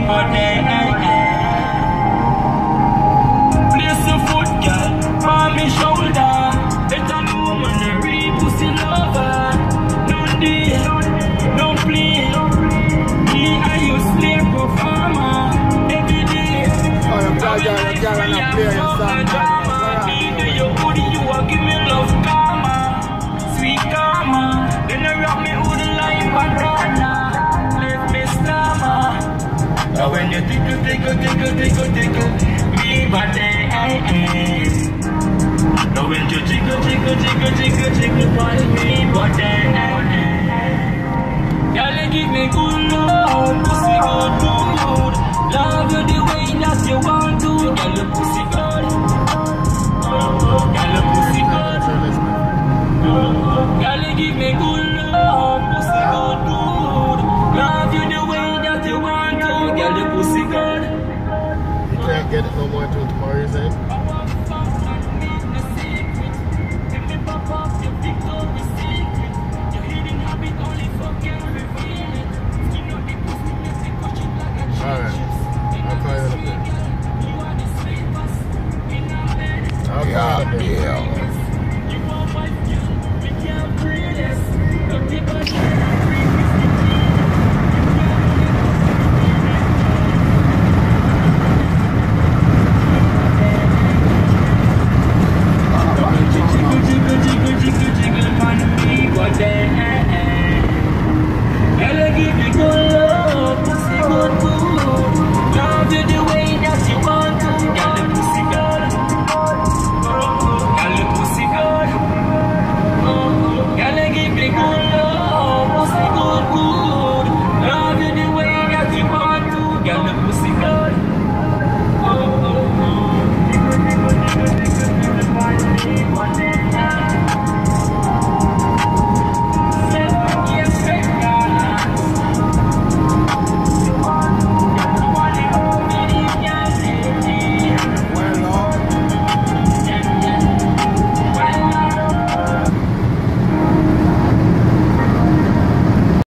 body. Place your foot, girl, on me shoulder. Better know man a real pussy lover. No day, no play. Me and you slave performer. Every day, Oh, you play your song. me do you good, you a give me love karma. Sweet karma. Then you rock me with the life banana. Let me stammer. Now when you tickle, me body. Now when you tickle, for me body. Girl, you give me good love, pussy good mood. Love you the way that you want to. Girl, you pussy good. Girl, you pussy good. Girl, you give me good love.